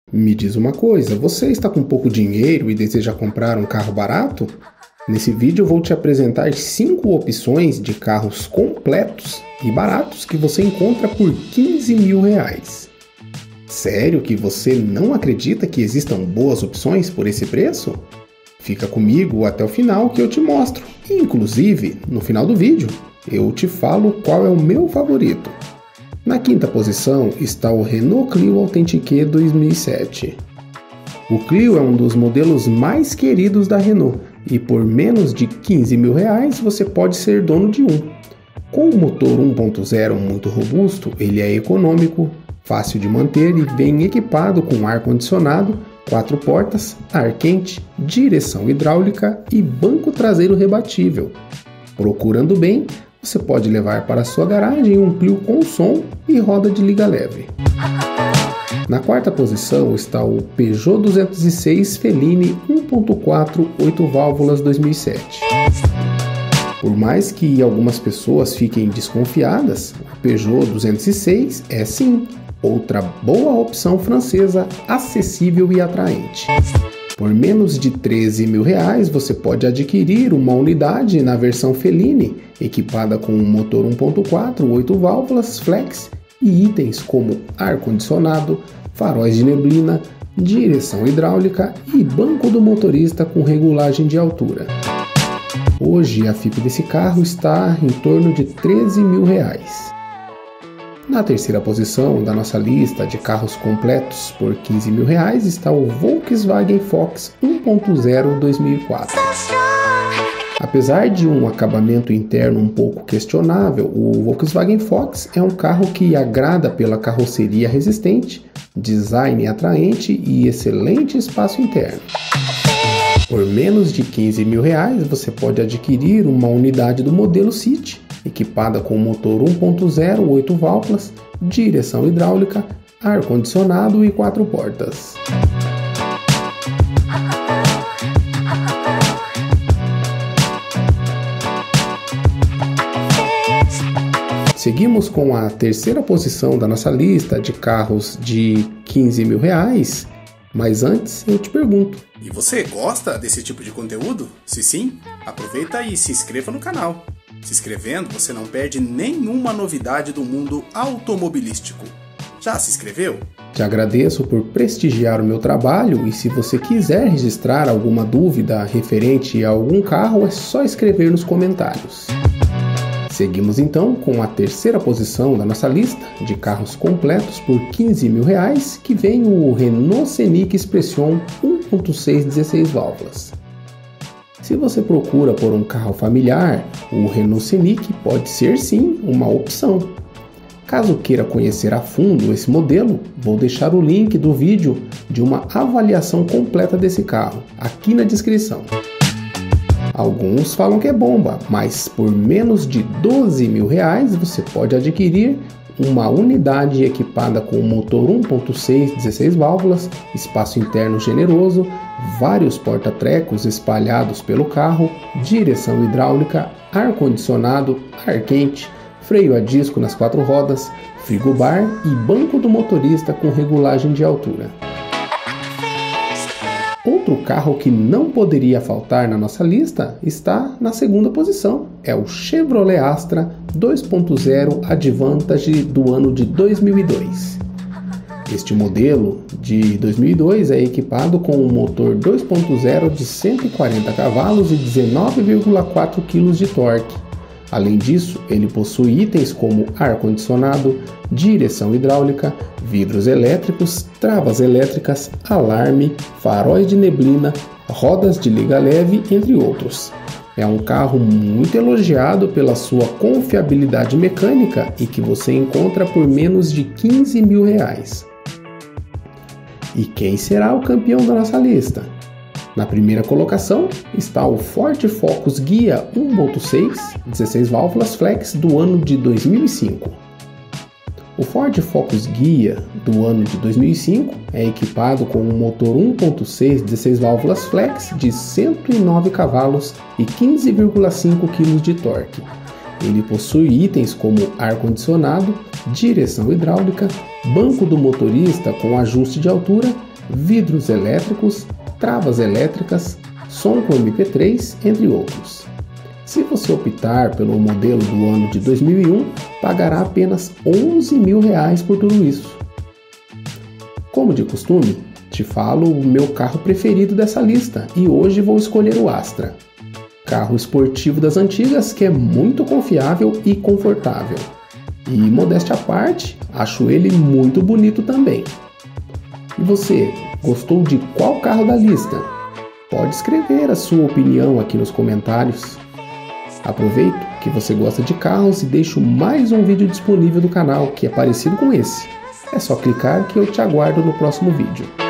Me diz uma coisa, você está com pouco dinheiro e deseja comprar um carro barato? Nesse vídeo eu vou te apresentar 5 opções de carros completos e baratos que você encontra por R$15 mil. Sério que você não acredita que existam boas opções por esse preço? Fica comigo até o final que eu te mostro. Inclusive, no final do vídeo, eu te falo qual é o meu favorito. Na quinta posição está o Renault Clio Authentique 2007. O Clio é um dos modelos mais queridos da Renault e por menos de R$15 mil você pode ser dono de um. Com o motor 1.0 muito robusto, ele é econômico, fácil de manter e vem equipado com ar-condicionado, 4 portas, ar quente, direção hidráulica e banco traseiro rebatível. Procurando bem, você pode levar para sua garagem um Clio com som e roda de liga leve. Na quarta posição está o Peugeot 206 Feline 1.4 8 válvulas 2007. Por mais que algumas pessoas fiquem desconfiadas, o Peugeot 206 é sim outra boa opção francesa acessível e atraente. Por menos de R$13 mil você pode adquirir uma unidade na versão Feline, equipada com um motor 1.4 8 válvulas flex e itens como ar-condicionado, faróis de neblina, direção hidráulica e banco do motorista com regulagem de altura. Hoje a FIP desse carro está em torno de R$13 mil. Na terceira posição da nossa lista de carros completos por R$15 mil está o Volkswagen Fox 1.0 2004. Apesar de um acabamento interno um pouco questionável, o Volkswagen Fox é um carro que agrada pela carroceria resistente, design atraente e excelente espaço interno. Por menos de R$15 mil você pode adquirir uma unidade do modelo City, equipada com motor 1.0 8 válvulas, direção hidráulica, ar-condicionado e 4 portas. Seguimos com a terceira posição da nossa lista de carros de R$15 mil, mas antes eu te pergunto: e você gosta desse tipo de conteúdo? Se sim, aproveita e se inscreva no canal. Se inscrevendo, você não perde nenhuma novidade do mundo automobilístico. Já se inscreveu? Te agradeço por prestigiar o meu trabalho e se você quiser registrar alguma dúvida referente a algum carro, é só escrever nos comentários. Seguimos então com a terceira posição da nossa lista de carros completos por R$15 mil, que vem o Renault Scenic Expression 1.6 16 válvulas. Se você procura por um carro familiar, o Renault Scenic pode ser sim uma opção. Caso queira conhecer a fundo esse modelo, vou deixar o link do vídeo de uma avaliação completa desse carro aqui na descrição. Alguns falam que é bomba, mas por menos de R$12 mil você pode adquirir uma unidade equipada com motor 1.6 16 válvulas, espaço interno generoso, vários porta-trecos espalhados pelo carro, direção hidráulica, ar-condicionado, ar quente, freio a disco nas 4 rodas, frigobar e banco do motorista com regulagem de altura. Outro carro que não poderia faltar na nossa lista está na segunda posição. É o Chevrolet Astra 2.0 Advantage do ano de 2002. Este modelo de 2002 é equipado com um motor 2.0 de 140 cavalos e 19,4 kg de torque. Além disso, ele possui itens como ar-condicionado, direção hidráulica, vidros elétricos, travas elétricas, alarme, faróis de neblina, rodas de liga leve, entre outros. É um carro muito elogiado pela sua confiabilidade mecânica e que você encontra por menos de R$15 mil. E quem será o campeão da nossa lista? Na primeira colocação está o Ford Focus Ghia 1.6 16 válvulas flex do ano de 2005. O Ford Focus Ghia do ano de 2005 é equipado com um motor 1.6 16 válvulas flex de 109 cavalos e 15,5 kg de torque. Ele possui itens como ar-condicionado, direção hidráulica, banco do motorista com ajuste de altura, vidros elétricos, travas elétricas, som com MP3, entre outros. Se você optar pelo modelo do ano de 2001, pagará apenas R$11.000 por tudo isso. Como de costume, te falo o meu carro preferido dessa lista e hoje vou escolher o Astra. Carro esportivo das antigas que é muito confiável e confortável. E, modéstia à parte, acho ele muito bonito também. E você, gostou de qual carro da lista? Pode escrever a sua opinião aqui nos comentários. Aproveito que você gosta de carros e deixo mais um vídeo disponível do canal que é parecido com esse. É só clicar que eu te aguardo no próximo vídeo.